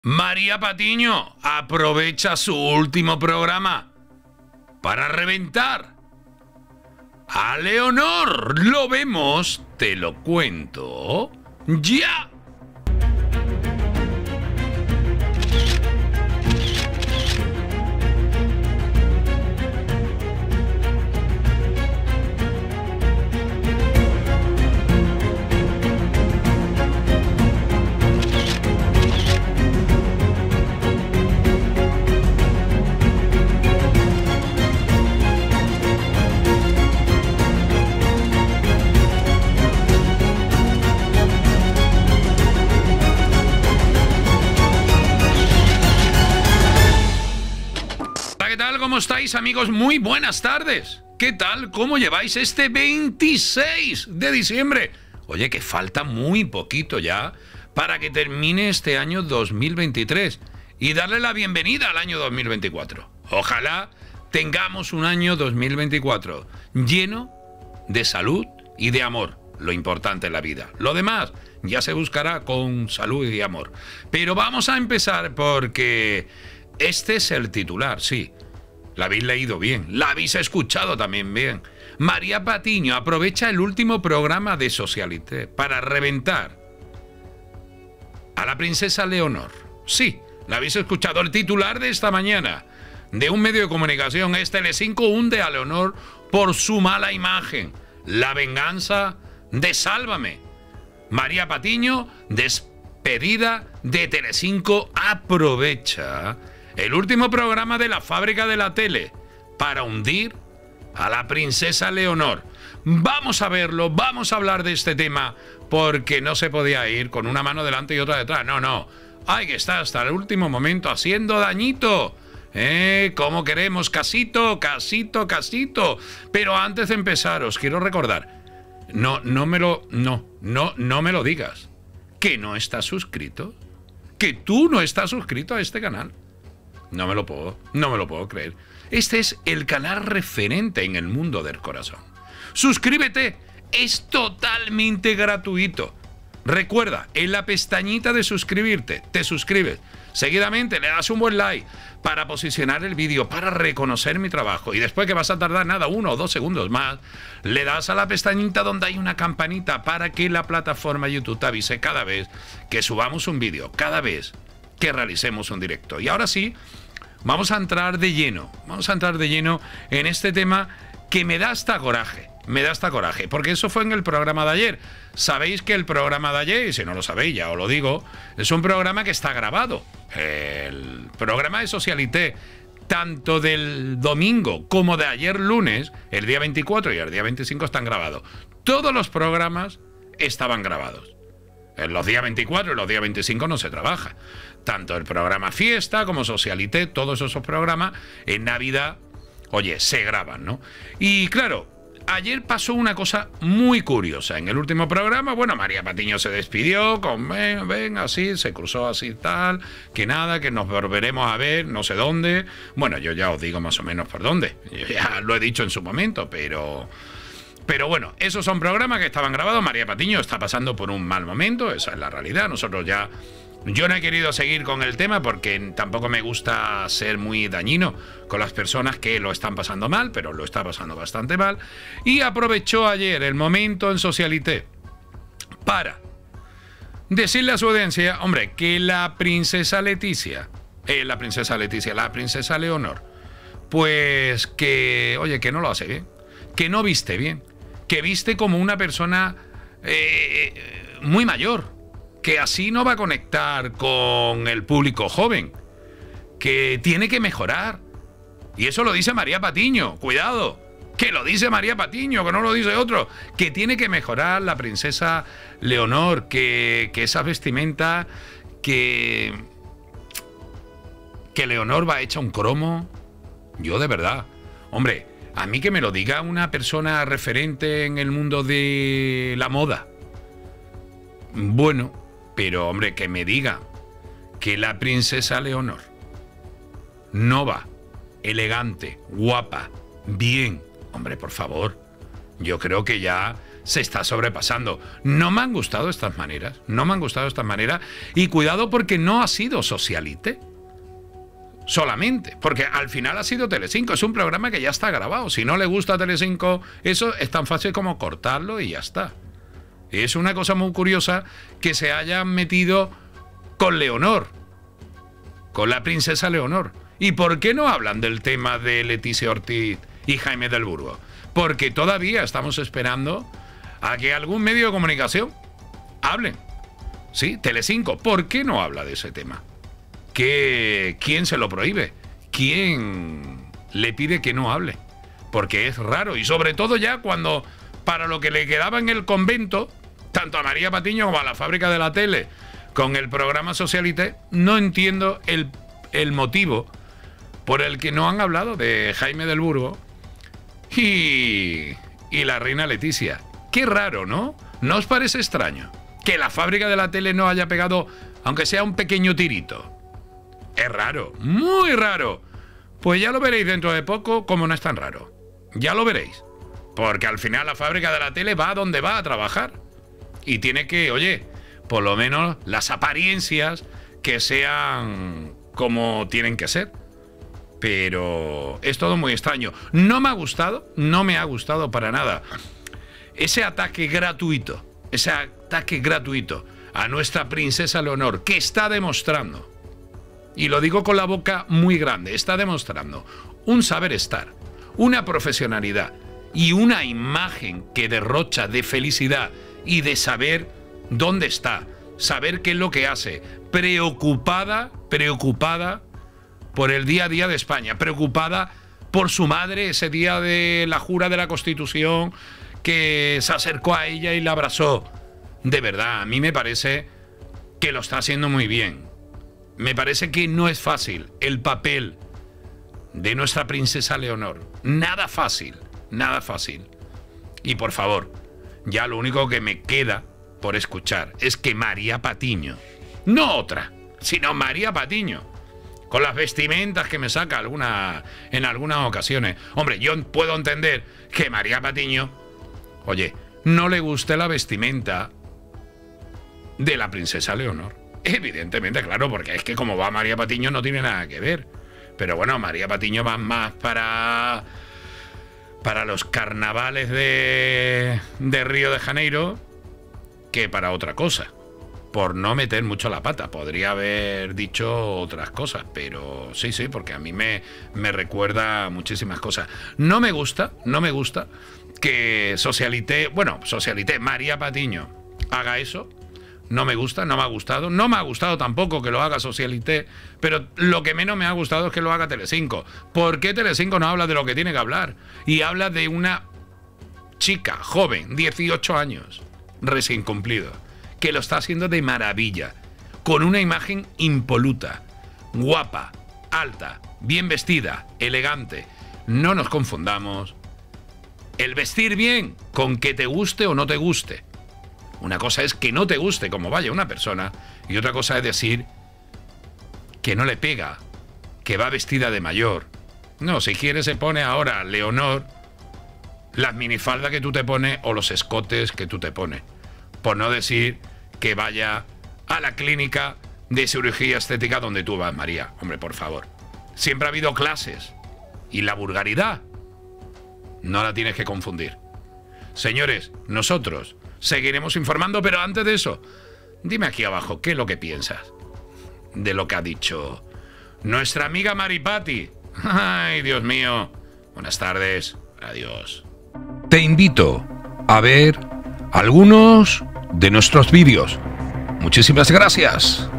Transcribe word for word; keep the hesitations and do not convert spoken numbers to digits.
María Patiño aprovecha su último programa para reventar a Leonor. Lo vemos, te lo cuento ya. ¿Qué tal? ¿Cómo estáis, amigos? Muy buenas tardes. ¿Qué tal? ¿Cómo lleváis este veintiséis de diciembre? Oye, que falta muy poquito ya para que termine este año dos mil veintitrés y darle la bienvenida al año dos mil veinticuatro. Ojalá tengamos un año dos mil veinticuatro lleno de salud y de amor, lo importante en la vida. Lo demás ya se buscará con salud y amor. Pero vamos a empezar porque este es el titular, sí. La habéis leído bien, la habéis escuchado también bien. María Patiño aprovecha el último programa de Socialité para reventar a la princesa Leonor. Sí, la habéis escuchado, el titular de esta mañana de un medio de comunicación es Telecinco hunde a Leonor por su mala imagen. La venganza de Sálvame. María Patiño, despedida de Telecinco, aprovecha el último programa de la fábrica de la tele para hundir a la princesa Leonor. Vamos a verlo, vamos a hablar de este tema, porque no se podía ir con una mano delante y otra detrás. No, no, hay que estar hasta el último momento haciendo dañito. ¿Eh? ¿Cómo queremos? Casito, casito, casito. Pero antes de empezar, os quiero recordar, no, no me lo, no, no, no me lo digas, que no estás suscrito, que tú no estás suscrito a este canal. No me lo puedo, no me lo puedo creer. Este es el canal referente en el mundo del corazón. Suscríbete, es totalmente gratuito. Recuerda, en la pestañita de suscribirte, te suscribes. Seguidamente le das un buen like para posicionar el vídeo, para reconocer mi trabajo. Y después, que vas a tardar nada, uno o dos segundos más, le das a la pestañita donde hay una campanita para que la plataforma YouTube te avise cada vez que subamos un vídeo, cada vez que realicemos un directo. Y ahora sí, vamos a entrar de lleno, vamos a entrar de lleno en este tema que me da hasta coraje, me da hasta coraje, porque eso fue en el programa de ayer. Sabéis que el programa de ayer, y si no lo sabéis ya os lo digo, es un programa que está grabado. El programa de Socialité, tanto del domingo como de ayer lunes, el día veinticuatro y el día veinticinco están grabados. Todos los programas estaban grabados. En los días veinticuatro y los días veinticinco no se trabaja. Tanto el programa Fiesta como Socialité, todos esos programas en Navidad, oye, se graban, ¿no? Y claro, ayer pasó una cosa muy curiosa. En el último programa, bueno, María Patiño se despidió con, ven, ven, así, se cruzó así tal, que nada, que nos volveremos a ver, no sé dónde. Bueno, yo ya os digo más o menos por dónde. Yo ya lo he dicho en su momento, pero... Pero bueno, esos son programas que estaban grabados. María Patiño está pasando por un mal momento, esa es la realidad. Nosotros ya... Yo no he querido seguir con el tema porque tampoco me gusta ser muy dañino con las personas que lo están pasando mal, pero lo está pasando bastante mal. Y aprovechó ayer el momento en Socialité para decirle a su audiencia, hombre, que la princesa Leticia, eh, la princesa Leticia, la princesa Leonor, pues que, oye, que no lo hace bien, que no viste bien, que viste como una persona eh, muy mayor, que así no va a conectar con el público joven, que tiene que mejorar. Y eso lo dice María Patiño, cuidado, que lo dice María Patiño, que no lo dice otro, que tiene que mejorar la princesa Leonor, que, que esa vestimenta, que, que Leonor va hecha un cromo. Yo de verdad, hombre, a mí que me lo diga una persona referente en el mundo de la moda. Bueno, pero hombre, que me diga que la princesa Leonor no va elegante, guapa, bien. Hombre, por favor, yo creo que ya se está sobrepasando. No me han gustado estas maneras, no me han gustado estas maneras. Y cuidado porque no ha sido Socialite solamente, porque al final ha sido Telecinco. Es un programa que ya está grabado. Si no le gusta a Telecinco, eso es tan fácil como cortarlo y ya está. Es una cosa muy curiosa que se hayan metido con Leonor, con la princesa Leonor. ¿Y por qué no hablan del tema de Leticia Ortiz y Jaime del Burgo? Porque todavía estamos esperando a que algún medio de comunicación hable. Sí, Telecinco, ¿por qué no habla de ese tema? ¿Qué, ¿Quién se lo prohíbe? ¿Quién le pide que no hable? Porque es raro, y sobre todo ya cuando para lo que le quedaba en el convento, tanto a María Patiño como a la Fábrica de la Tele, con el programa Socialite, no entiendo el, el motivo por el que no han hablado de Jaime del Burgo y, y la reina Leticia. Qué raro, ¿no? ¿No os parece extraño que la Fábrica de la Tele no haya pegado, aunque sea un pequeño tirito? Es raro, muy raro. Pues ya lo veréis dentro de poco, como no es tan raro. Ya lo veréis. Porque al final la Fábrica de la Tele va a donde va a trabajar. Y tiene que, oye, por lo menos las apariencias que sean como tienen que ser. Pero es todo muy extraño. No me ha gustado, no me ha gustado para nada ese ataque gratuito, ese ataque gratuito a nuestra princesa Leonor, que está demostrando, y lo digo con la boca muy grande, está demostrando un saber estar, una profesionalidad y una imagen que derrocha de felicidad y de saber dónde está, saber qué es lo que hace, preocupada, preocupada por el día a día de España, preocupada por su madre ese día de la jura de la Constitución, que se acercó a ella y la abrazó. De verdad, a mí me parece que lo está haciendo muy bien. Me parece que no es fácil el papel de nuestra princesa Leonor. Nada fácil, nada fácil. Y por favor, ya lo único que me queda por escuchar es que María Patiño, no otra, sino María Patiño, con las vestimentas que me saca alguna, en algunas ocasiones. Hombre, yo puedo entender que María Patiño, oye, no le guste la vestimenta de la princesa Leonor. Evidentemente, claro, porque es que como va María Patiño no tiene nada que ver. Pero bueno, María Patiño va más para, para los carnavales de, de Río de Janeiro que para otra cosa. Por no meter mucho la pata. Podría haber dicho otras cosas, pero sí, sí, porque a mí me, me recuerda muchísimas cosas. No me gusta, no me gusta que Socialite, bueno, Socialite, María Patiño haga eso. No me gusta, no me ha gustado. No me ha gustado tampoco que lo haga Socialite, pero lo que menos me ha gustado es que lo haga Telecinco. ¿Por qué Telecinco no habla de lo que tiene que hablar? Y habla de una chica joven, dieciocho años, recién cumplido, que lo está haciendo de maravilla, con una imagen impoluta, guapa, alta, bien vestida, elegante. No nos confundamos. El vestir bien con que te guste o no te guste. Una cosa es que no te guste como vaya una persona y otra cosa es decir que no le pega, que va vestida de mayor. No, si quiere se pone ahora Leonor las minifaldas que tú te pones o los escotes que tú te pones. Por no decir que vaya a la clínica de cirugía estética donde tú vas, María. Hombre, por favor. Siempre ha habido clases. Y la vulgaridad no la tienes que confundir. Señores, nosotros seguiremos informando, pero antes de eso, dime aquí abajo, ¿qué es lo que piensas de lo que ha dicho nuestra amiga Maripati? Ay, Dios mío. Buenas tardes. Adiós. Te invito a ver algunos de nuestros vídeos. Muchísimas gracias.